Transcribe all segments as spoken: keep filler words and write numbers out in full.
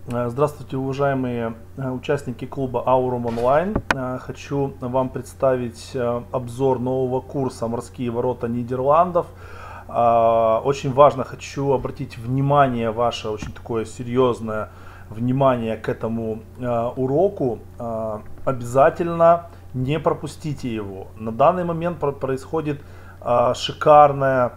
Здравствуйте, уважаемые участники клуба Aurum Online. Хочу вам представить обзор нового курса «Морские ворота Нидерландов». Очень важно, хочу обратить внимание ваше, очень такое серьезное внимание к этому уроку. Обязательно не пропустите его. На данный момент происходит шикарная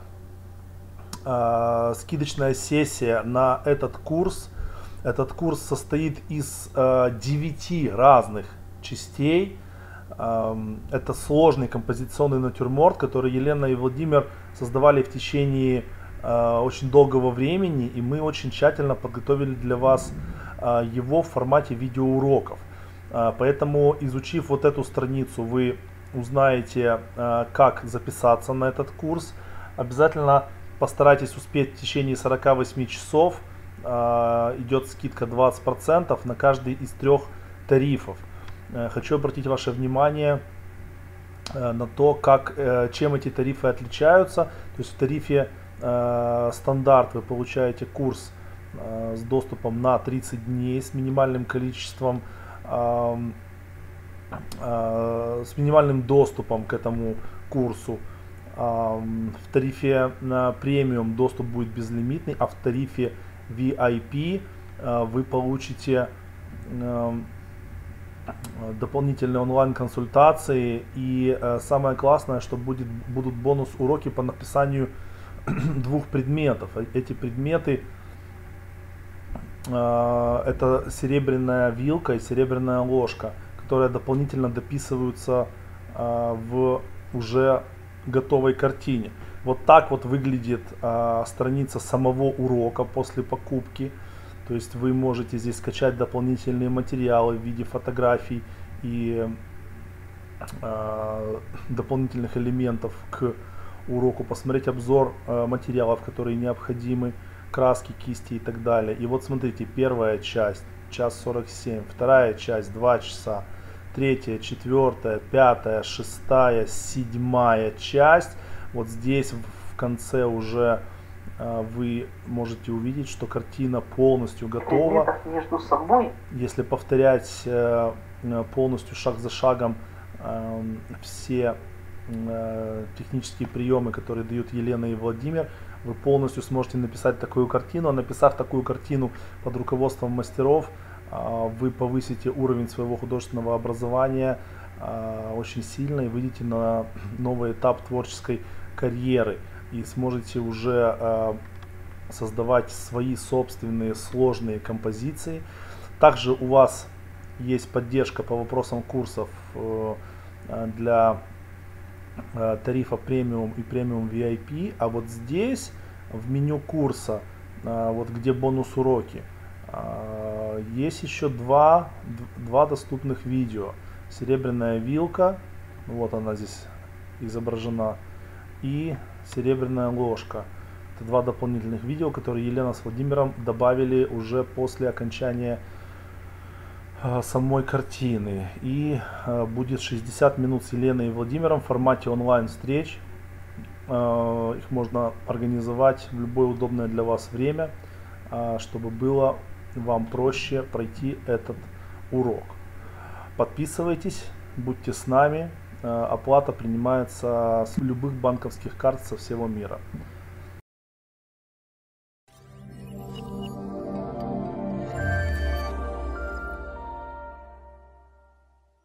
скидочная сессия на этот курс. Этот курс состоит из э, девяти разных частей. Э, это сложный композиционный натюрморт, который Елена и Владимир создавали в течение э, очень долгого времени. И мы очень тщательно подготовили для вас э, его в формате видеоуроков. Э, поэтому, изучив вот эту страницу, вы узнаете, э, как записаться на этот курс. Обязательно постарайтесь успеть в течение сорока восьми часов. Идет скидка двадцать процентов на каждый из трех тарифов. Хочу обратить ваше внимание на то, как, чем эти тарифы отличаются. То есть в тарифе стандарт вы получаете курс с доступом на тридцать дней с минимальным количеством, с минимальным доступом к этому курсу. В тарифе на премиум доступ будет безлимитный, а в тарифе ви ай пи вы получите дополнительные онлайн-консультации, и самое классное, что будет, будут бонус-уроки по написанию двух предметов. Эти предметы это серебряная вилка и серебряная ложка, которые дополнительно дописываются в уже готовой картине. Вот так вот выглядит а, страница самого урока после покупки. То есть вы можете здесь скачать дополнительные материалы в виде фотографий и а, дополнительных элементов к уроку, посмотреть обзор а, материалов, которые необходимы, краски, кисти и так далее. И вот смотрите, первая часть, час сорок семь, вторая часть, два часа, третья, четвертая, пятая, шестая, седьмая часть. Вот здесь в конце уже э, вы можете увидеть, что картина полностью готова. Между собой. Если повторять э, полностью шаг за шагом э, все э, технические приемы, которые дают Елена и Владимир, вы полностью сможете написать такую картину. А написав такую картину под руководством мастеров, э, вы повысите уровень своего художественного образования э, очень сильно и выйдете на новый этап творческой карьеры и сможете уже э, создавать свои собственные сложные композиции. Также у вас есть поддержка по вопросам курсов э, для э, тарифа премиум и премиум ви ай пи. А вот здесь в меню курса, э, вот где бонус уроки, э, есть еще два, два доступных видео. Серебряная вилка, вот она здесь изображена, и серебряная ложка. Это два дополнительных видео, которые Елена с Владимиром добавили уже после окончания э, самой картины. И э, будет шестьдесят минут с Еленой и Владимиром в формате онлайн встреч. Э, их можно организовать в любое удобное для вас время, э, чтобы было вам проще пройти этот урок. Подписывайтесь, будьте с нами. Оплата принимается с любых банковских карт со всего мира.